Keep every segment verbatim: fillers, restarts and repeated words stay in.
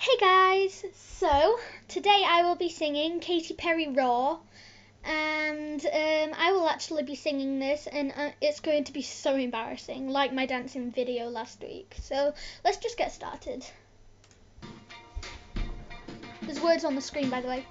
Hey guys, so today I will be singing Katy Perry Raw, and um, I will actually be singing this, and uh, it's going to be so embarrassing, like my dancing video last week. So let's just get started. There's words on the screen, by the way.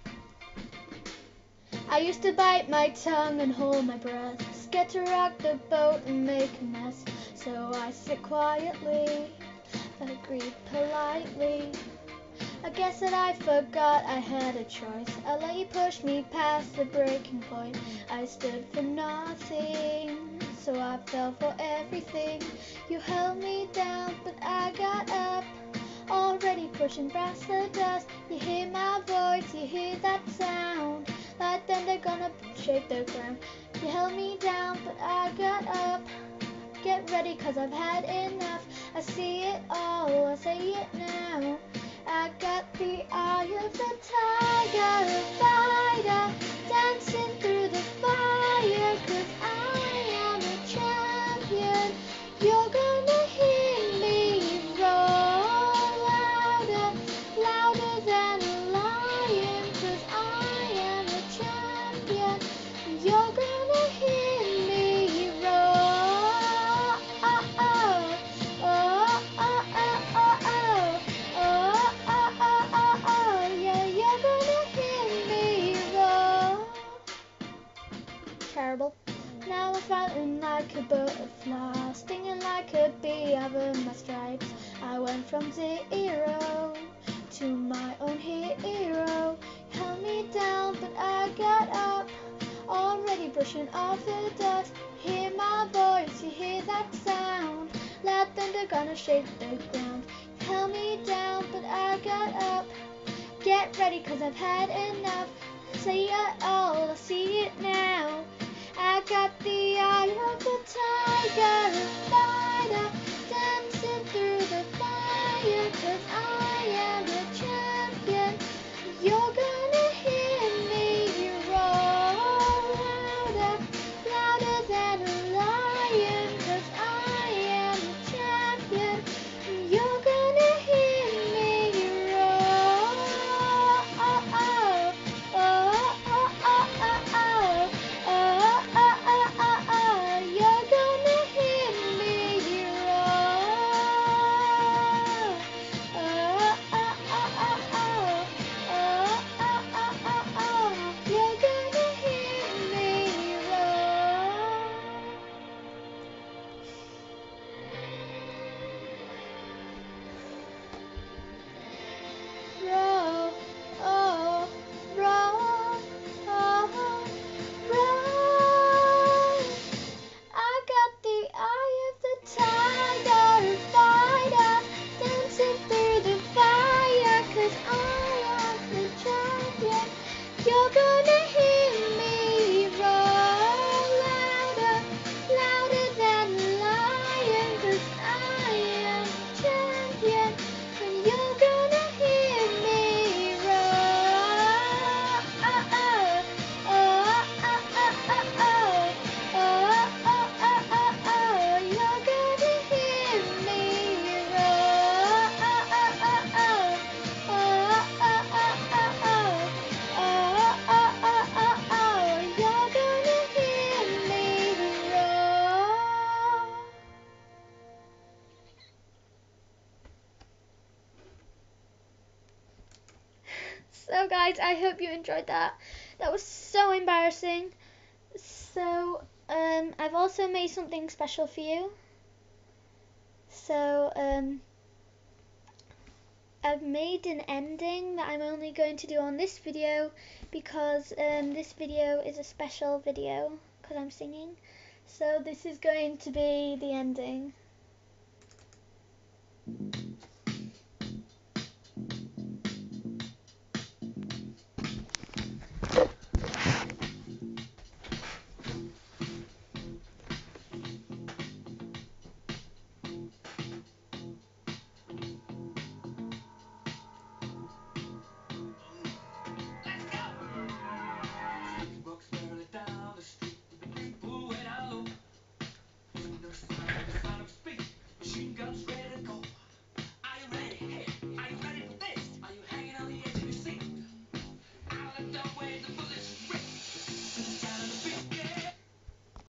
I used to bite my tongue and hold my breath, scared to rock the boat and make a mess, so I sit quietly, agreed politely. I guess that I forgot I had a choice. I let you push me past the breaking point. I stood for nothing, so I fell for everything. You held me down, but I got up, already pushing past the dust. You hear my voice, you hear that sound, like thunder gonna shake the ground. You held me down, but I got up. Get ready, cause I've had enough. I see it all, I say it now. I got the eye of the tiger, a fighter, dancing through the fire, cause I am a champion. You're gonna hear me roar louder, louder than a lion, cause I am a champion. You're gonna hear me roar. Oh, oh, oh, oh, oh, oh, oh. Oh, oh, oh, oh, oh, yeah, you're gonna hear me roar. Terrible. Now I'm flying like a butterfly, stinging like a bee, I've earned my stripes. I went from zero to my own hero. You held me down, but I got up, already brushing off the dust. Hear my voice, you hear that sound, loud thunder gonna shake the ground. You held me down, but I got up. Get ready, cause I've had enough. Say it all, I see it now. I got the eye of the tiger, a fighter, dancing through the fire, cause I am a champion. You're gonna hear me roar louder, louder than a lion, cause I am a champion. You're gonna hear me roar. Oh, oh, oh, oh, oh, oh, oh. Oh, oh, oh, oh, oh. You're gonna hear me roar. Oh, oh, oh, oh, oh. Oh, oh, oh, oh, oh. You're gonna hear me roar. Roar, oh, roar, oh, roar. I got the eye of the tiger, a fighter, dancing through the fire, cause I am the champion. You're gonna hear me roar louder, louder than a lion, cause I am the champion. And you're gonna hear me roar. Oh, oh, oh, oh, oh, oh, oh. Oh, oh, oh, oh, oh, you're gonna hear me roar. Oh, oh, oh, oh. Oh, oh, oh, oh, oh. Oh, oh, oh, oh, oh, you're gonna hear me roar. So guys, I hope you enjoyed that. That was so embarrassing. So um, I've also made something special for you. So um, I've made an ending that I'm only going to do on this video because um, this video is a special video because I'm singing. So this is going to be the ending.